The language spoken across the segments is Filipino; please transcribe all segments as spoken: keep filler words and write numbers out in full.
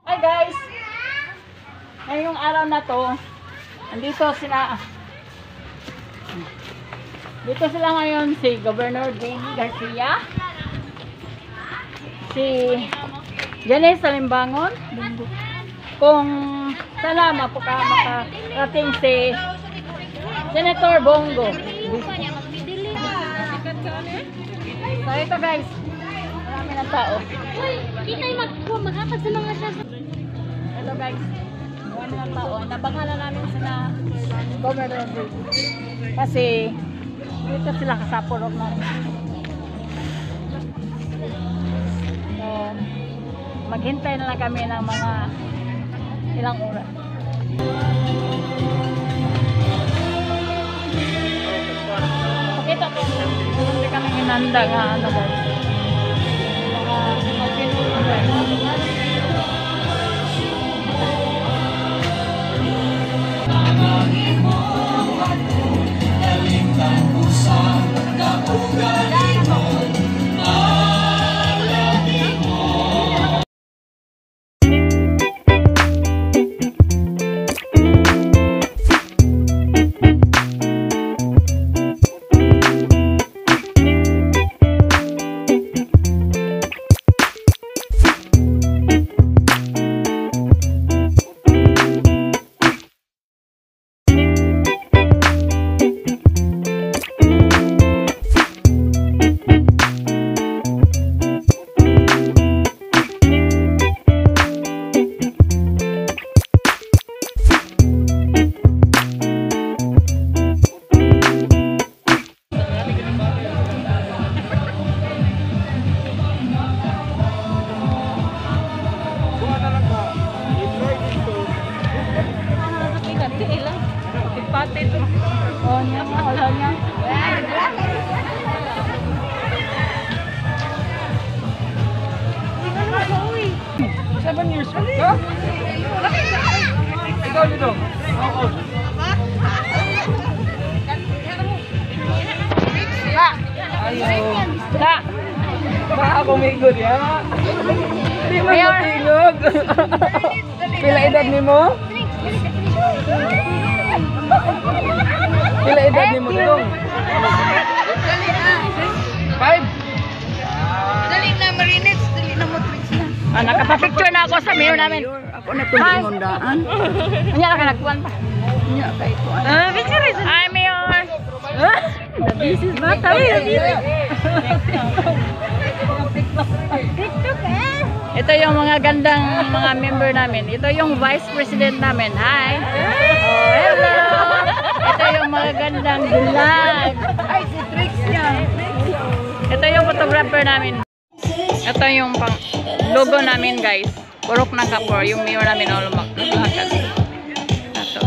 Hi guys! Ngayong araw na to, andito sila. Dito sila ngayon si Governor Ding Garcia, si Janice Salimbangon, kung sana mapaka makarating si Senator Bongo. So ito guys, marami ng tao. Kita yung magkakad sa mga siya. Hello guys, marami ng tao. Nabangalan namin sila Governor Ding kasi dito sila kasapurok namin. So, maghintay na lang kami ng mga ilang oras. Pakita ko, hindi kami inanda nga ano guys. Mga magpinulo guys. Oh, niya mo, wala niya. Seven years old ka? Ikaw dito. Oo. La! Ayaw. La! Baka kumigod ya. Di mo matingog. Pila edad ni mo? Pila edad ni mo dong? Five. Dali na marinits, dali na mo tricks na. Ah, nakapapicture na ako sa mayor namin. Ako na kung ingondaan. Anya na kanagkuhan pa. Nya kay ko. Ah, picture is. Hi, mayor. The business bata. TikTok eh. Ito yung mga gandang mga member namin. Ito yung vice president namin. Hi. Oh, hello. Ito yung mga gandang vlog. Ay, si Trix niya. Ito yung photographer namin. Ito yung pang logo namin guys. Purok ng Kapor. Yung mayor namin o lumak. Lumakas. Ito.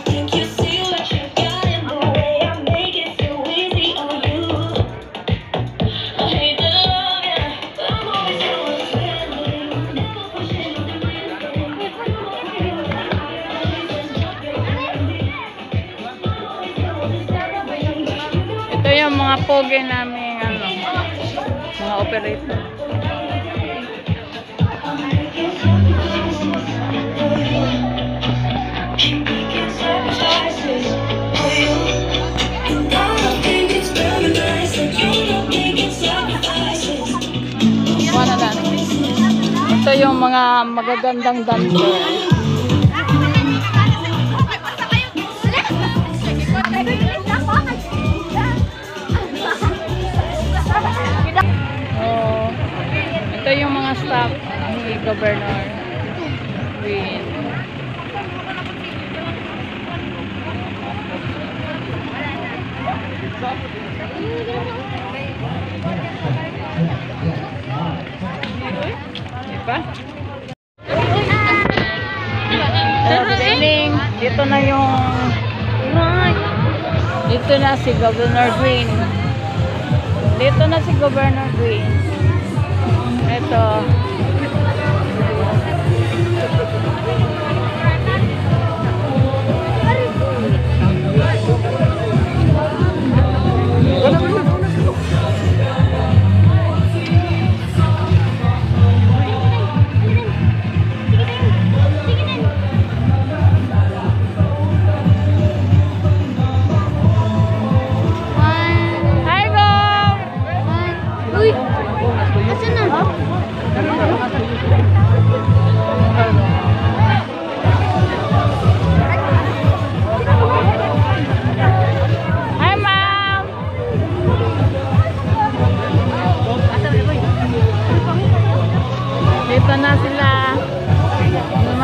Ito yung mga pogi namin ano, mga operator. Wala na. Ito yung mga magagandang dancer. Oh, ito yung mga staff ni Governor Green. Diba? Hello, good evening. Dito na yung dito na si Governor Green. Dito na si Governor Green. Ito.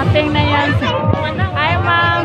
Dumating na yan. Hi, ma'am.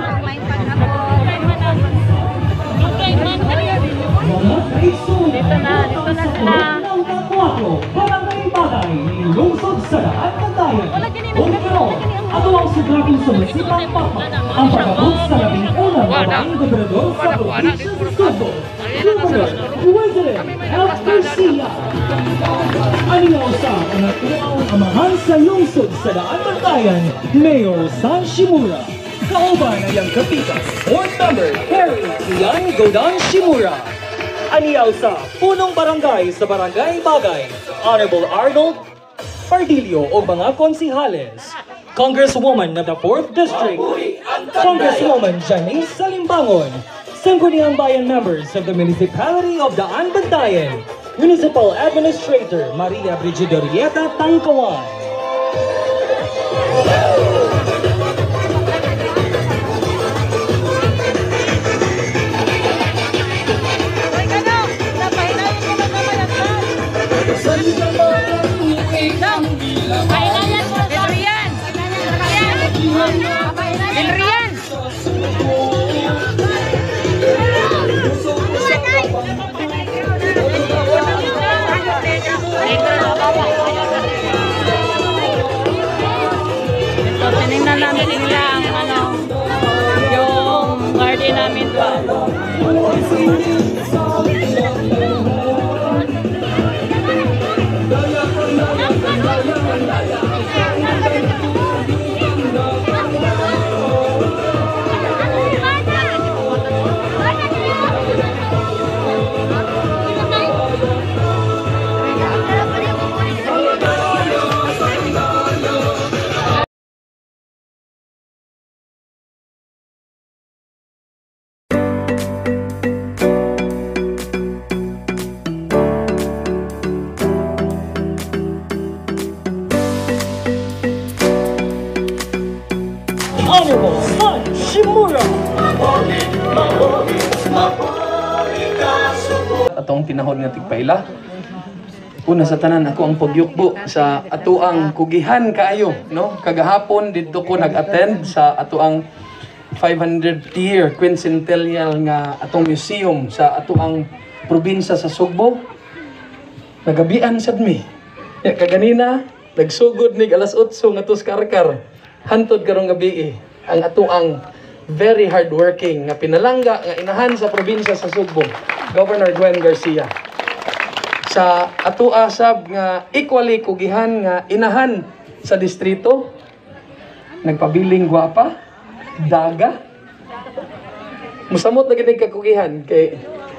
Dito na, dito na sila. Barangay Bagay, lungsod sa daan ng dayan. O gano'n, ato ang sugabing sumisipang papa, ang pagkabot sa labing unang babaeng gobernador sa probinsya sa Subo, Governor President F. Garcia. Aniyaw sa kanatuang amahan sa lungsod sa daan ng dayan, Mayor San Shimura. Kauban ay ang kapitan, Board Member Harry Ian Godan Shimura. Aniyaw sa punong barangay sa Barangay Bagay, Honorable Arnold Pardillo o mga konsihales, Congresswoman of the fourth District, Congresswoman Janice Salimbangon, Sangguniang Bayan members of the Municipality of Daan Bantayan, Municipal Administrator Maria Brigidorieta Tangkawan. Adrian! So, tinignan namin nila ang ano, yung garden namin doon. Honorable San Shimura. Atong tinahod nga tigpaila. Una sa tanan ako ang pagyukbo sa atuang kugihan kaayo, no? Kagahapon didto ko nag-attend sa atuang five hundredth year quincentennial nga atong museum sa atuang probinsya sa Sugbo. Nagabian sad mi. Ya kaganina nagsugod nig alas otso nga tus karkar. Hantod karong gabi eh, ang atuang very hardworking nga pinalangga nga inahan sa probinsya sa Sugbo, Governor Gwen Garcia. Sa atua sab nga equally kugihan nga inahan sa distrito, nagpabiling gwapa, daga. Musamot na gid kakugihan kay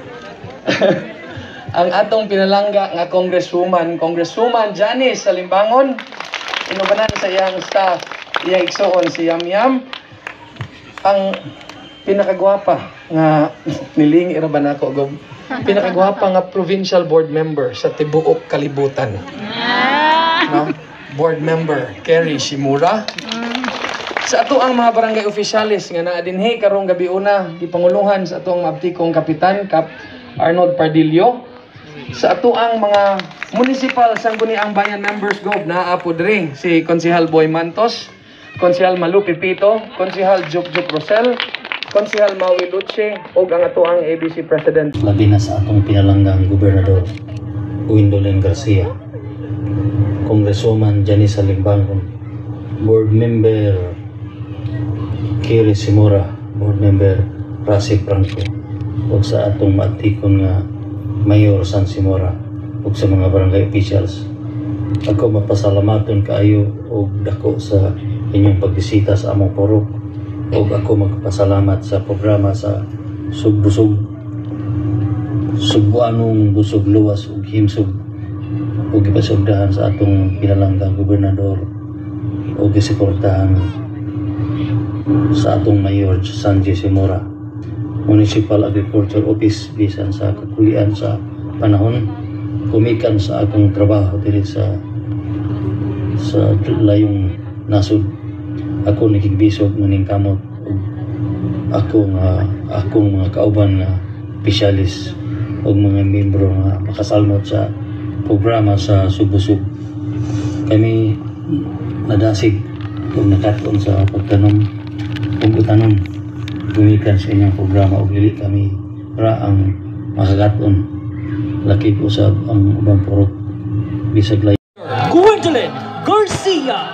ang atong pinalangga nga Congresswoman, Congresswoman Janice Salimbangon, inubanan sa iyang staff, iya igsoon si Yam Yam, ang pinakagwapa nga nilingi ra ba nako gob, pinakagwapa nga provincial board member sa tibuok kalibutan. No? Board member Kerry Shimura. Sa ato ang mga barangay officialis nga naa dinhi karong gabi una gipanguluhan sa atong mabtikong kapitan Kap Arnold Pardillo. Sa ato ang mga municipal sangguniang bayan members gob naa po diri si Konsehal Boy Mantos, Konsehal Malu Pipito, Konsehal Jup Jup Rosel, Konsehal Maui Luce, ug ang ato ang A B C President. Labi na sa atong pinalanggang Gobernador Gwendolyn Garcia, Congresswoman Janice Salimbangon, Board Member Kiri Simora, Board Member Rasi Franco, ug sa atong maatikon nga Mayor San Simora, ug sa mga barangay officials. Ako mapasalamaton kaayo og dako sa inyong pagbisita sa among purok, ug ako magpasalamat sa programa sa Sugbusog Sugbuanong busog luwas ug himsog ug ipasugdahan sa atong pinalanggang gobernador ug gisuportahan sa atong mayor Sanji Simora, Municipal Agriculture Office, bisan sa kakulian sa panahon kumikan sa akong trabaho diri sa sa layong nasud. Ako nakigbisog muning kamot ug ako nga akong mga kauban nga opisyalis ug mga miyembro nga makasalmot sa programa sa Sugbusog. Kami nadasig kung nakatuon sa pagtanom kung utanon gumikan sa inyong programa o dili kami ra ang makakatuon laki po sa ang ubang purok bisag lay Gwendolyn Garcia.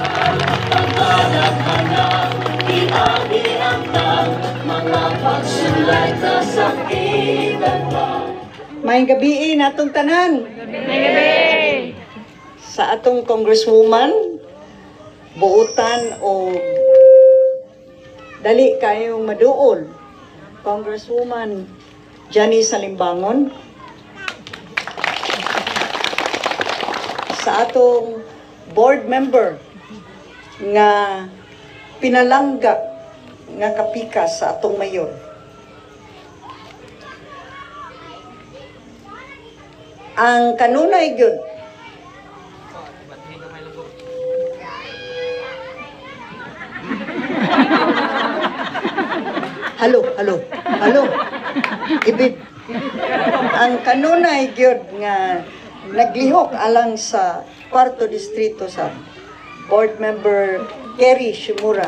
May gabi natong tanan. May gabi! Sa atong congresswoman, buutan o dali kayong maduol. Congresswoman Jenny Salimbangon. Sa atong board member nga pinalangga nga kapikas sa atong mayor. Ang kanunay gyud Halo, halo, halo. Ibig ang kanunay gyud nga naglihok alang sa kwarto distrito sa board member Kerry Shimura.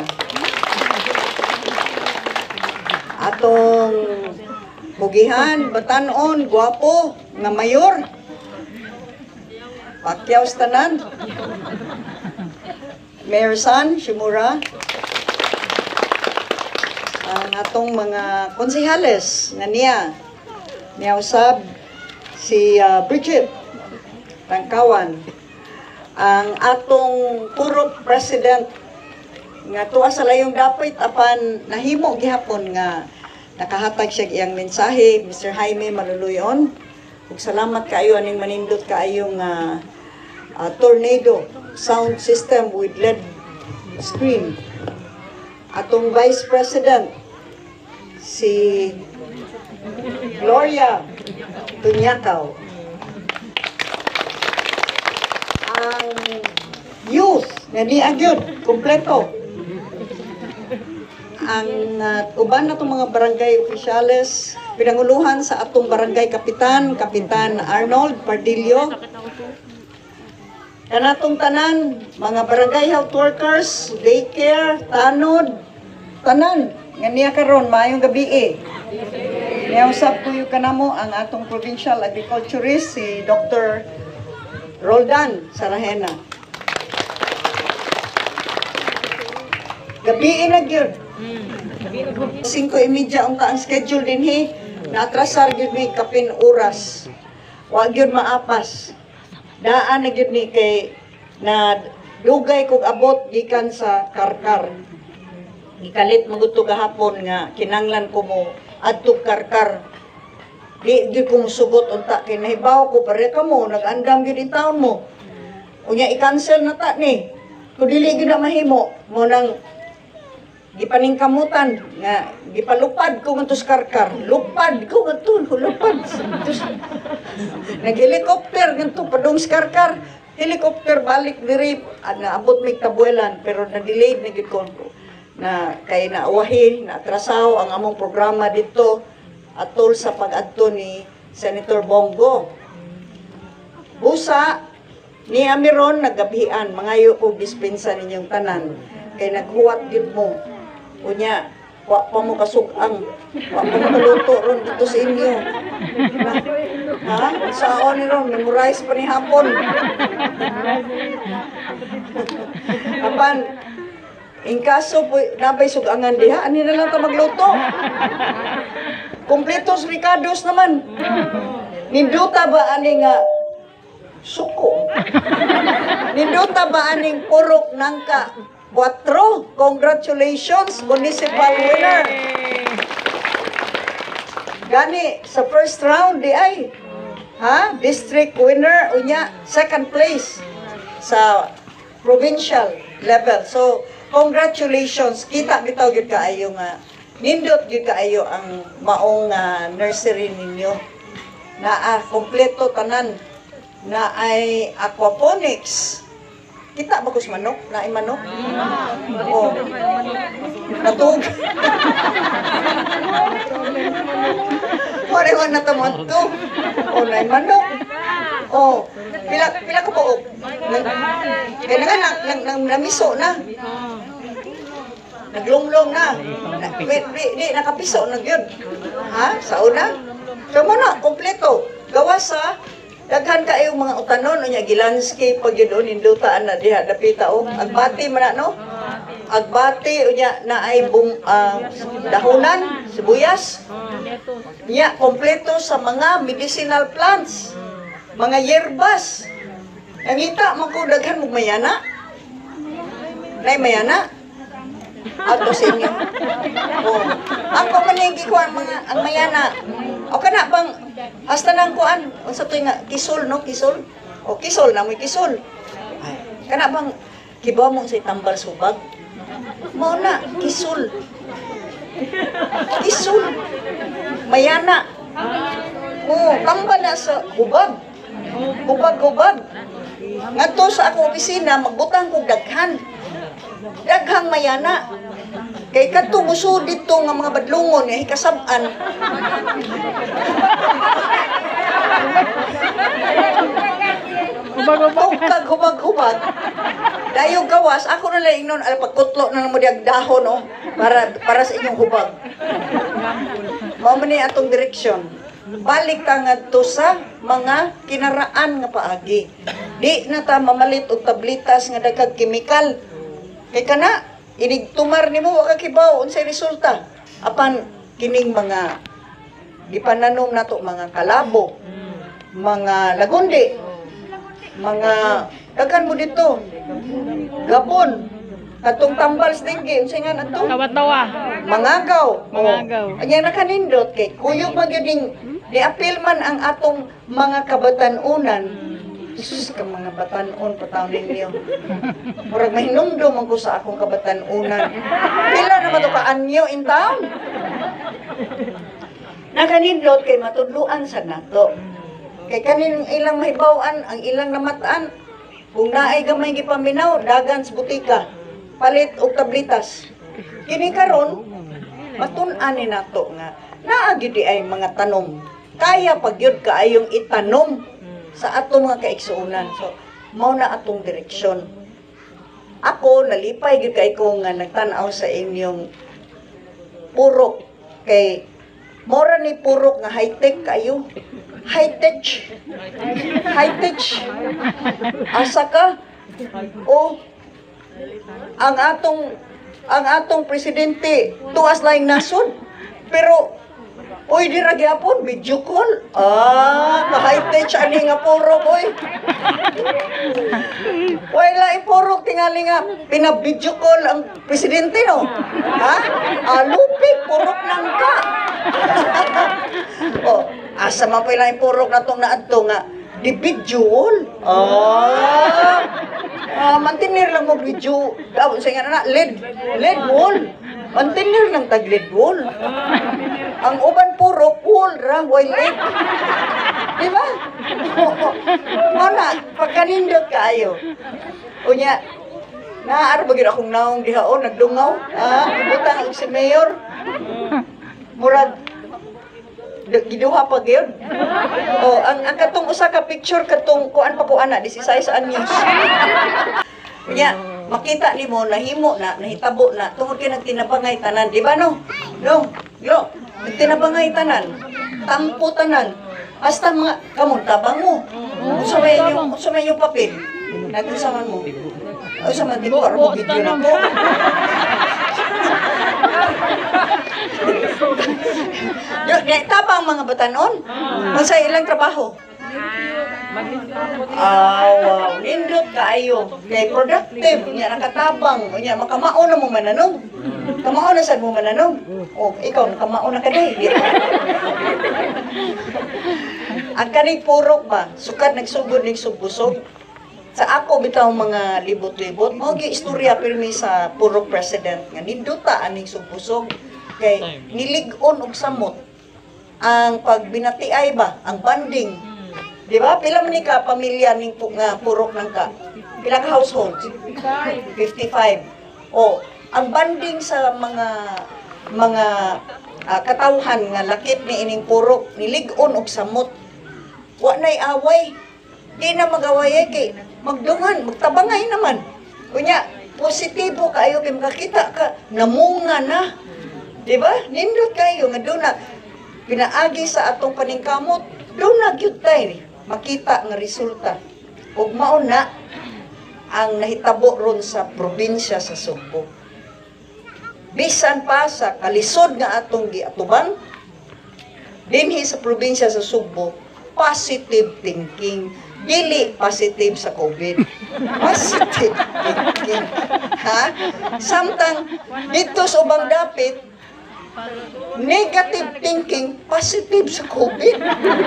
Atong bugihan, batanon, guwapo nga mayor. Pakyaw sa tanan. Mayor San Shimura. Ang atong mga konsehales nga niya niya usab si uh, Bridget Tangkawan, ang atong purok president nga tuwa sa layong dapit apan nahimo gihapon nga nakahatag siya iyang mensahe, Mister Jaime Maluluyon. Ug salamat kaayo aning manindot kaayo nga uh, tornado sound system with L E D screen. Atong Vice President, si Gloria Tunyakaw. Ang youth, nga di agyod, kompleto. Ang uh, uban na itong mga barangay opisyales, pinanguluhan sa atong barangay kapitan, Kapitan Arnold Pardillo. Kanatong tanan, mga barangay health workers, daycare, tanod, tanan, nga niya karon maayong gabi eh. Niyausap ko yung kanamo ang atong provincial agriculturist, si Doctor Roldan Sarahena. Gabi eh na gyud. Singko imidya ang ang schedule din he. Natrasar gyud ni kapin oras. Wa gyud maapas. Daan na gyud ni kay na dugay kog abot gikan sa Karkar. Gikalit maguto gahapon nga kinanglan ko mo adto Karkar. Di gyud ko musugot unta kay nahibaw ko pare ka mo nag-andam gyud in taon mo. Unya i-cancel na ta ni. Kung dili gyud na mahimo mo nang gipaningkamutan nga gipalupad ko ngadto sa Karkar. Lupad ko ngadto, lupad. Nag-helicopter ngadto padung sa Karkar. Helicopter balik diri ana abot mig tabuelan pero na-delayed na gid ko na kay naawahin, naatrasaw ang among programa dito atol sa pag-adto ni Senator Bongo. Busa ni Amiron nagabihan mangayo og dispensa ninyong tanan kay naghuwat gid mo. Unya, wa pa mo kasugang, wa pa mo kaluto ron dito sa inyo. Ha? Saon ni ron, memorize pa ni hapon. Apan, in kaso po, nabay sugangan diha, ani na lang ta magluto. Kompletos ricados naman. Ninduta ba ani nga suko? Ninduta ba aning purok nangka? Cuatro, congratulations, municipal winner. Gani, sa first round, di ay. Ha? District winner, unya, second place sa provincial level. So, congratulations. Kita bitaw gyud kaayo nga. Nindot gyud kaayo ang maong uh, nursery ninyo. Na uh, kompleto tanan. Na ay aquaponics. Kita ba kus manok? Naay manok? Oo. Natug. Pareho na tamonto. O, naay manok. O, pila, pila ko buok? Kaya na nga, nang, nang, nang, namiso na. Naglunglong na. na di, di, di, nakapiso na yun. Ha? Sa una? So mo na, kompleto. Gawa sa, daghan kayo mga utanon, o niya, gilandscape, pag yun, indutaan na diha, dapita, o. Agbati man na, no? Agbati, o niya, na ay bum, uh, dahunan, sibuyas. Niya, kompleto sa mga medicinal plants. Mga yerbas. Nangita, magkudaghan mo mayana. Nay mayana. Ato sa inyo. Oh. Ako man yung gikuan mga ang mayana. O kana bang hasta nang kuan unsa to nga kisol no kisol. O kisol na mo kisol. Ay, kana bang kibaw mo sa tambal subag. Mo na kisol. Kisol. Mayana. Oh, tambal na sa hubag. Hubag-hubag. Ngadto sa akong opisina magbutang kog daghan. Daghang mayana. Kay kadto muso dito nga mga badlungon nga hikasab-an. Hubag-hubag. Hubag-hubag. Dayo gawas ako na lang ingnon ala pagkutlo na mo diag dahon no para para sa inyong hubag. Mao man ni atong direksyon. Balik ta ngadto sa mga kinaraan nga paagi. Di na ta mamalit og tablitas nga daghang kemikal. Kay kana inigtumar nimo wa ka kibaw unsay resulta. Apan kining mga gipananom nato mga kalabo, mga lagundi, mga daghan mo dito. Gabon, katong tambal stingi unsay nga nato? Tawa-tawa. Mangagaw. Mangagaw. Oh. Anya nakanindot kay kuyog man gyud ning di-appeal man ang atong mga kabatan-unan. Sus ka mga batan-on pataw ninyo. Murag mahinumdum ako sa akong kabatan-unan. Pila naman to ka anyo in town? Nakanindot kay matudluan sa nato. Kay kanin ilang mahibawan, ang ilang namataan. Kung naay gamay gipaminaw, dagan sa butika. Palit og tablitas. Kini karon matun-an ni nato nga naa gyud ay mga tanom. Kaya pagyud kaayong itanom sa atong mga kaigsuonan. So, mao na atong direksyon. Ako nalipay gyud kay ko nga nagtan-aw sa inyong purok kay mora ni purok nga high-tech kayo. High-tech. High-tech. Asa ka? O ang atong ang atong presidente tuas laing nasod. Pero oy, di ra gyapon video call. Ah, ka-high-tech ani nga purok oy. Wala ipurok tingali nga pina-video call ang presidente no. Ha? Alupik purok nang ka. Oh, asa man pa ilang ipurok na tong naadto nga di video wall. Ah. Ah, mantinir lang mo video. Daw sa nga na L E D, L E D wall. Mantinir lang tag L E D wall. Ang uban puro wall ra way L E D. Di ba? Mana pagkanindot kaayo. Unya naar ba gyud akong naong dihaon nagdungaw? Ah, butang og si mayor. Murag giduha pa gyud. Oh, ang ang katong usa ka picture katong kuan pa ko ana this is size news. Nya, makita nimo nahimo na nahitabo na tungod kay nagtinabangay tanan, di ba no? No. Yo, nagtinabangay tanan. Tampo tanan. Hasta mga kamon tabang mo. Unsa may yung unsa may yung papel? Nagsaman mo. Unsa man di ko aro video na ko. Yo, tabang mga batanon. Unsa ilang trabaho? Ah, wow. Nindot kaayo. Kay productive. Nya nakatabang. Nya makamao na mo mananom. Kamao na sad mo mananom. O, ikaw nakamao na ka day. Ang kaning purok ba? Sukad nagsugod ning subbusog. Sa ako bitaw mga libot-libot, mao gi istorya pirmi sa purok president nga ninduta aning subbusog kay nilig-on og samot ang pagbinatiay ba, ang banding. Di ba? Pila man ni ka pamilya ning nga purok nang ka? Pila ka household? fifty-five. O, ang banding sa mga mga uh, katawhan nga lakip ni ining purok nilig-on og samot. Wa nay away. Di na magaway kay magdungan, magtabangay naman. Kunya, positibo kayo kay makakita ka, namunga na. Di ba? Nindot kayo, nga doon na, pinaagi sa atong paningkamot, doon na gyud tayo, makita nga resulta. Ug mao na ang nahitabo ron sa probinsya sa Sugbo. Bisan pa sa kalisod nga atong giatuban, dinhi sa probinsya sa Sugbo, positive thinking. Dili positive sa COVID. Positive thinking. Ha? Samtang dito sa ubang dapit, negative thinking, positive sa COVID.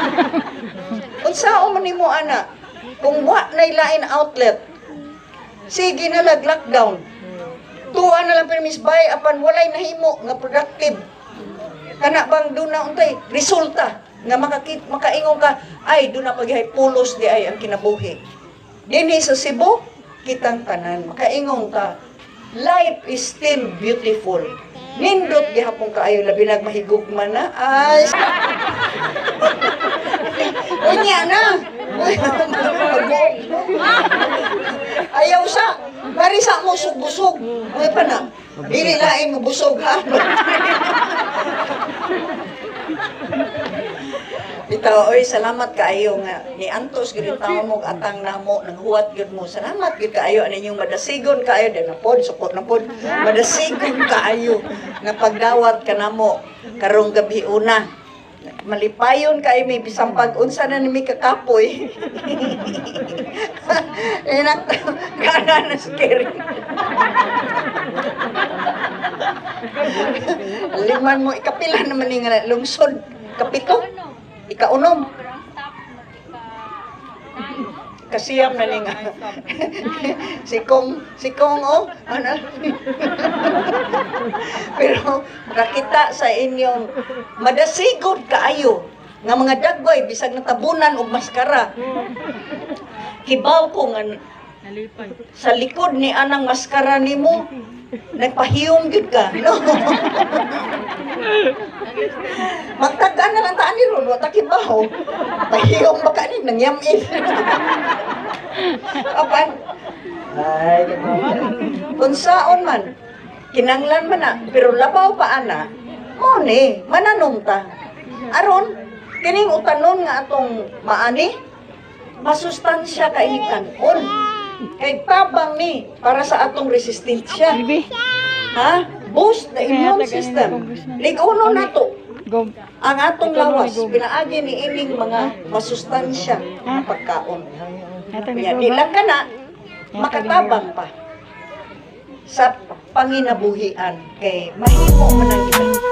Unsa man nimo ana? Kung wa nay lain outlet, sige na lag lockdown. Tuwa na lang permis bay apan walay nahimo nga productive. Kana bang doon na untay resulta nga makakit makaingon ka ay doon na paghay pulos di ay ang kinabuhi. Dinhi sa Cebu kitang tanan makaingon ka life is still beautiful. Nindot gihapon kaayo labi nag mahigugma na ay unya na. Ayaw sa barisa mo busog-busog. Ay pa na. Dili lain mo busog ha. Bitaw, oy, salamat kaayo nga ni Antos gid tawo mo atang namo nang huwat gyud mo. Salamat gyud kaayo ani yung madasigon kaayo den na pod support na pod. Madasigon kaayo nga pagdawat ka namo karong gabi una. Malipayon kay may bisang pag-unsa na ni kakapoy. Enak kana na scary. Liman mo ikapila naman ni nga lungsod kapito. Ikaunom. Kasiyam na ni nga. si Kong, si Kong oh, ano? Pero nakita sa inyong madasigod kaayo nga mga dagway bisag natabunan og maskara. Hibaw ko nga sa likod ni anang maskara nimo nagpahiyom gyud ka, no? Magtagaan na lang taan ni Ron, wata kibaw. Pahiyom baka ni nangyamin. Apan, ay, kung saon man, kinanglan man na, pero labaw pa ana, mo ni, mananom ta. Aron, kining utanon nga atong maani, masustansya kainikan on. Kay tabang ni para sa atong resistensya. Ha? Boost the immune system. Liguno nato. Ang atong lawas pinaagi ni ining mga masustansya nga pagkaon. Kaya nila ka na makatabang pa sa panginabuhian kay mahimo man ang iba.